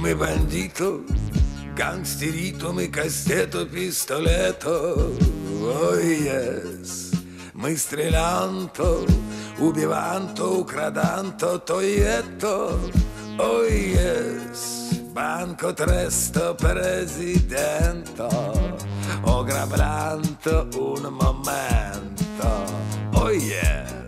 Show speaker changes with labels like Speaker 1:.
Speaker 1: Mi bandito, gangsterito, mi casteto, pistoleto. Oh yes, mi strillanto, ubivanto, ukradanto, toietto. Oh yes, banco tresto, presidente. Ho grablanto un momento. Oh yeah.